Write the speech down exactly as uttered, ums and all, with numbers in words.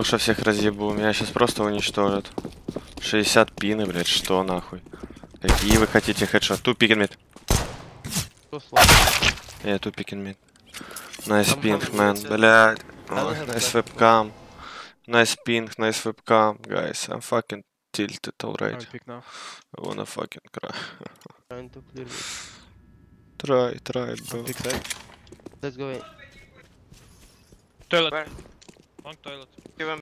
Что всех разъебу, меня сейчас просто уничтожат. шестьдесят пины, блядь, что нахуй? Какие вы хотите хедшот? Two pick and mid. Yeah, two pick and mid. Nice ping, man. Блядь. Ой, nice webcam. Nice ping, nice webcam. Guys, I'm fucking tilted already. I wanna fucking cry. Trying to clear mid. Try, try, bro. Let's go in. Toilet. Where? Long toilet. Give him